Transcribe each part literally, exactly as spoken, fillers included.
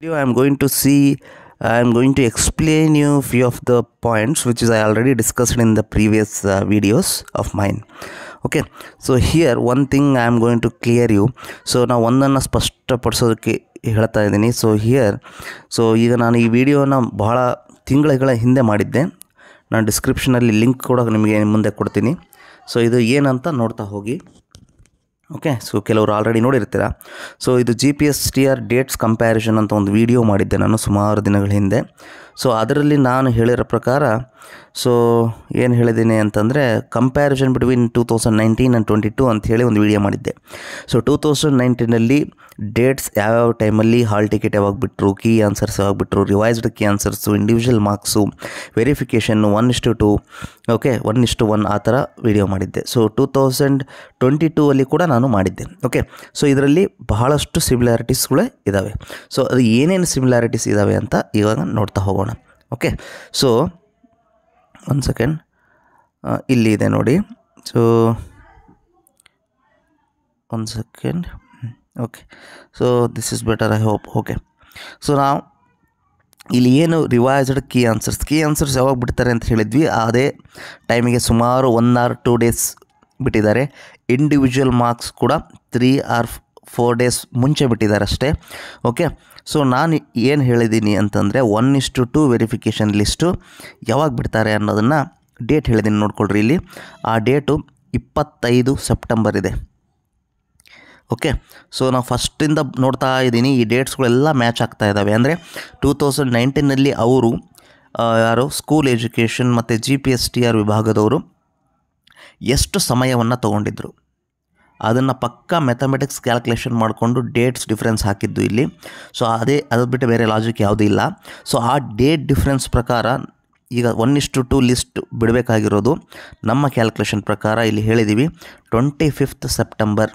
Video I am going to see I am going to explain you few of the points which is I already discussed in the previous uh, videos of mine. Okay, so here one thing I am going to clear you. So now ಒಂದನ್ನು ಸ್ಪಷ್ಟಪಡಿಸೋದಕ್ಕೆ ಹೇಳ್ತಾ ಇದ್ದೀನಿ. So here so ಈಗ ನಾನು ಈ ವಿಡಿಯೋನ ಬಹಳ ತಿಂಗಳ ಹಿಂದೆ ಮಾಡಿದ್ದೆ. ನಾನು ಡಿಸ್ಕ್ರಿಪ್ಷನಲ್ಲಿ ಲಿಂಕ್ ಕೂಡ ನಿಮಗೆ ಮುಂದೆ ಕೊಡ್ತೀನಿ. ಸೊ ಇದು ಏನಂತ ನೋಡ್ತಾ ಹೋಗಿ. ಓಕೆ, ಸೊ ಕೆಲವರು ಆಲ್ರೆಡಿ ನೋಡಿರ್ತೀರ. ಸೊ ಇದು G P S T R dates comparison ಅಂತ ಒಂದು ವಿಡಿಯೋ ಮಾಡಿದ್ದೆ ನಾನು ಸುಮಾರು ದಿನಗಳ ಹಿಂದೆ. ಸೊ ಅದರಲ್ಲಿ ನಾನು ಹೇಳಿರೋ ಪ್ರಕಾರ ಸೊ ಏನು ಹೇಳಿದ್ದೀನಿ ಅಂತಂದರೆ comparison between two thousand nineteen and twenty two ಅಂತ ಹೇಳಿ ಒಂದು ವಿಡಿಯೋ ಮಾಡಿದ್ದೆ. ಸೊ ಟೂ ತೌಸಂಡ್ ನೈನ್ಟೀನಲ್ಲಿ ಡೇಟ್ಸ್ ಯಾವ್ಯಾವ ಟೈಮಲ್ಲಿ ಹಾಲ್ ಟಿಕೆಟ್ ಯಾವಾಗ ಬಿಟ್ಟರು, ಕೀ ಆನ್ಸರ್ಸ್ ಯಾವಾಗ ಬಿಟ್ಟರು, revised key answers, individual marks, verification one ಇಷ್ಟು ಟು ಓಕೆ ಒನ್ ಇಷ್ಟು ಒನ್ ಆ ಥರ ವಿಡಿಯೋ ಮಾಡಿದ್ದೆ. So two thousand twenty two ಅಲ್ಲಿ ಕೂಡ ನಾನು ಮಾಡಿದ್ದೆ. ಓಕೆ, ಸೊ ಇದರಲ್ಲಿ ಬಹಳಷ್ಟು ಸಿಮಿಲಾರಿಟೀಸ್ಗಳೇ ಇದ್ದಾವೆ. ಸೊ ಅದು ಏನೇನು ಸಿಮಿಲಾರಿಟೀಸ್ ಇದ್ದಾವೆ ಅಂತ ಇವಾಗ ನೋಡ್ತಾ ಹೋಗೋಣ. ಓಕೆ, ಸೊ ಒಂದು ಸೆಕೆಂಡ್ ಇಲ್ಲಿ ಇದೆ ನೋಡಿ. ಸೊ ಒಂದು second okay, so this is better I hope. Okay, so ನಾವು ಇಲ್ಲಿ ಏನು revised key answers key answers ಯಾವಾಗ ಬಿಡ್ತಾರೆ ಅಂತ ಹೇಳಿದ್ವಿ, ಅದೇ ಟೈಮಿಗೆ ಸುಮಾರು ಒನ್ ಆರ್ ಟೂ ಡೇಸ್ ಬಿಟ್ಟಿದ್ದಾರೆ. ಇಂಡಿವಿಜುವಲ್ ಮಾರ್ಕ್ಸ್ ಕೂಡ ತ್ರೀ ಆರ್ ಫೋರ್ ಡೇಸ್ ಮುಂಚೆ ಬಿಟ್ಟಿದ್ದಾರೆ ಅಷ್ಟೇ. ಓಕೆ, ಸೊ ನಾನು ಏನು ಹೇಳಿದ್ದೀನಿ ಅಂತಂದರೆ ಒನ್ ಇಷ್ಟು ಟು ವೆರಿಫಿಕೇಷನ್ ಲಿಸ್ಟು ಯಾವಾಗ ಬಿಡ್ತಾರೆ ಅನ್ನೋದನ್ನು ಡೇಟ್ ಹೇಳಿದ್ದೀನಿ ನೋಡ್ಕೊಳ್ರಿ. ಇಲ್ಲಿ ಆ ಡೇಟು ಇಪ್ಪತ್ತೈದು ಸೆಪ್ಟೆಂಬರ್ ಇದೆ. ಓಕೆ, ಸೊ ನಾವು ಫಸ್ಟಿಂದ ನೋಡ್ತಾ ಇದ್ದೀನಿ ಈ ಡೇಟ್ಸ್ಗಳೆಲ್ಲ ಮ್ಯಾಚ್ ಆಗ್ತಾ ಇದ್ದಾವೆ. ಅಂದರೆ ಟೂ ತೌಸಂಡ್ ನೈನ್ಟೀನಲ್ಲಿ ಅವರು ಯಾರು ಸ್ಕೂಲ್ ಎಜುಕೇಷನ್ ಮತ್ತು G P S T R ವಿಭಾಗದವರು ಎಷ್ಟು ಸಮಯವನ್ನು ತೊಗೊಂಡಿದ್ರು ಅದನ್ನು ಪಕ್ಕಾ ಮೆಥಮೆಟಿಕ್ಸ್ ಕ್ಯಾಲ್ಕುಲೇಷನ್ ಮಾಡಿಕೊಂಡು ಡೇಟ್ಸ್ ಡಿಫ್ರೆನ್ಸ್ ಹಾಕಿದ್ದು ಇಲ್ಲಿ. ಸೊ ಅದೇ ಅದು ಬಿಟ್ಟು ಬೇರೆ ಲಾಜಿಕ್ ಯಾವುದೂ ಇಲ್ಲ. ಸೊ ಆ ಡೇಟ್ ಡಿಫ್ರೆನ್ಸ್ ಪ್ರಕಾರ ಈಗ ಒನ್ ಇಷ್ಟು ಟು ಲಿಸ್ಟ್ ಬಿಡಬೇಕಾಗಿರೋದು ನಮ್ಮ ಕ್ಯಾಲ್ಕುಲೇಷನ್ ಪ್ರಕಾರ ಇಲ್ಲಿ ಹೇಳಿದ್ದೀವಿ twenty fifth September.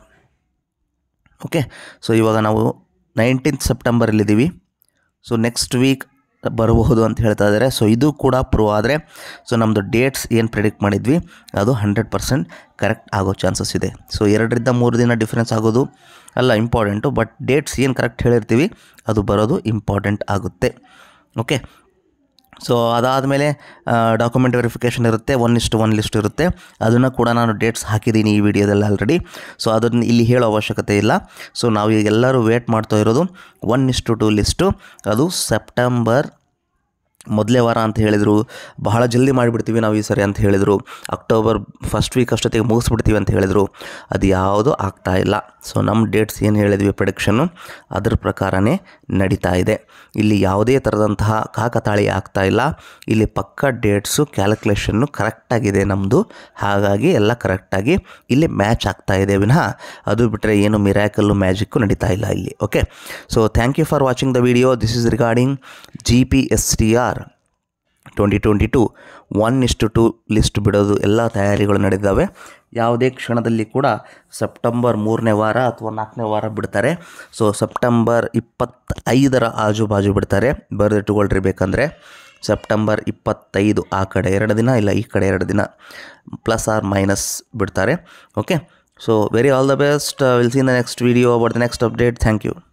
Okay, so ಇವಾಗ ನಾವು ನೈನ್ಟೀನ್ತ್ ಸೆಪ್ಟೆಂಬರಲ್ಲಿದ್ದೀವಿ. ಸೊ ನೆಕ್ಸ್ಟ್ ವೀಕ್ ಬರಬಹುದು ಅಂತ ಹೇಳ್ತಾ ಇದ್ದಾರೆ. ಸೊ ಇದು ಕೂಡ ಪ್ರೂವ್ ಆದರೆ ಸೊ ನಮ್ಮದು ಡೇಟ್ಸ್ ಏನು ಪ್ರಿಡಿಕ್ಟ್ ಮಾಡಿದ್ವಿ ಅದು ಹಂಡ್ರೆಡ್ ಪರ್ಸೆಂಟ್ ಕರೆಕ್ಟ್ ಆಗೋ ಚಾನ್ಸಸ್ ಇದೆ. ಸೊ ಎರಡರಿಂದ ಮೂರು ದಿನ ಡಿಫ್ರೆನ್ಸ್ ಆಗೋದು ಅಲ್ಲ ಇಂಪಾರ್ಟೆಂಟು, ಬಟ್ ಡೇಟ್ಸ್ ಏನು ಕರೆಕ್ಟ್ ಹೇಳಿರ್ತೀವಿ ಅದು ಬರೋದು ಇಂಪಾರ್ಟೆಂಟ್ ಆಗುತ್ತೆ. ಓಕೆ, ಸೊ ಅದಾದಮೇಲೆ ಡಾಕ್ಯುಮೆಂಟ್ ವೆರಿಫಿಕೇಷನ್ ಇರುತ್ತೆ, ಒನ್ ಇಷ್ಟು ಒನ್ ಲಿಸ್ಟ್ ಇರುತ್ತೆ. ಅದನ್ನು ಕೂಡ ನಾನು ಡೇಟ್ಸ್ ಹಾಕಿದ್ದೀನಿ ಈ ವಿಡಿಯೋದಲ್ಲಿ ಆಲ್ರೆಡಿ. ಸೊ ಅದನ್ನು ಇಲ್ಲಿ ಹೇಳೋ ಅವಶ್ಯಕತೆ ಇಲ್ಲ. ಸೊ ನಾವು ಈಗ ಎಲ್ಲರೂ ವೇಟ್ ಮಾಡ್ತಾ ಇರೋದು ಒನ್ ಇಷ್ಟು ಟು ಲಿಸ್ಟು. ಅದು ಸೆಪ್ಟೆಂಬರ್ ಮೊದಲೇ ವಾರ ಅಂತ ಹೇಳಿದರು. ಬಹಳ ಜಲ್ದಿ ಮಾಡಿಬಿಡ್ತೀವಿ ನಾವು ಈ ಸರಿ ಅಂತ ಹೇಳಿದರು. ಅಕ್ಟೋಬರ್ ಫಸ್ಟ್ ವೀಕ್ ಅಷ್ಟೊತ್ತಿಗೆ ಮುಗಿಸ್ಬಿಡ್ತೀವಿ ಅಂತ ಹೇಳಿದರು. ಅದು ಯಾವುದೂ ಆಗ್ತಾ ಇಲ್ಲ. ಸೊ ನಮ್ಮ ಡೇಟ್ಸ್ ಏನು ಹೇಳಿದ್ವಿ ಪ್ರೆಡಿಕ್ಷನ್ನು ಅದ್ರ ಪ್ರಕಾರನೇ ನಡೀತಾ ಇದೆ. ಇಲ್ಲಿ ಯಾವುದೇ ಥರದಂತಹ ಕಾಕತಾಳಿ ಆಗ್ತಾ ಇಲ್ಲ. ಇಲ್ಲಿ ಪಕ್ಕ ಡೇಟ್ಸು ಕ್ಯಾಲ್ಕುಲೇಷನ್ನು ಕರೆಕ್ಟಾಗಿದೆ ನಮ್ಮದು. ಹಾಗಾಗಿ ಎಲ್ಲ ಕರೆಕ್ಟಾಗಿ ಇಲ್ಲಿ ಮ್ಯಾಚ್ ಆಗ್ತಾ ಇದೆ ವಿನಃ ಅದು ಬಿಟ್ಟರೆ ಏನು ಮಿರಾಕಲ್ಲು ಮ್ಯಾಜಿಕ್ಕು ನಡೀತಾ ಇಲ್ಲ ಇಲ್ಲಿ. Okay, so thank you for watching the video. This is regarding G P S T R twenty twenty two one ಇಷ್ಟು ಟು ಲಿಸ್ಟ್ ಬಿಡೋದು ಎಲ್ಲ ತಯಾರಿಗಳು ನಡೆದಿದ್ದಾವೆ. ಯಾವುದೇ ಕ್ಷಣದಲ್ಲಿ ಕೂಡ ಸೆಪ್ಟೆಂಬರ್ ಮೂರನೇ ವಾರ ಅಥವಾ ನಾಲ್ಕನೇ ವಾರ ಬಿಡ್ತಾರೆ. ಸೊ ಸೆಪ್ಟೆಂಬರ್ ಇಪ್ಪತ್ತೈದರ ಆಜು ಬಾಜು ಬಿಡ್ತಾರೆ. ಬರೆದಿಟ್ಟುಕೊಳ್ರಿ ಬೇಕಂದರೆ ಸೆಪ್ಟೆಂಬರ್ ಇಪ್ಪತ್ತೈದು ಆ ಕಡೆ ಎರಡು ದಿನ ಇಲ್ಲ ಈ ಕಡೆ ಎರಡು ದಿನ ಪ್ಲಸ್ ಆರ್ ಮೈನಸ್ ಬಿಡ್ತಾರೆ. Okay, so very all the best. Will see in the next video about the next update. Thank you.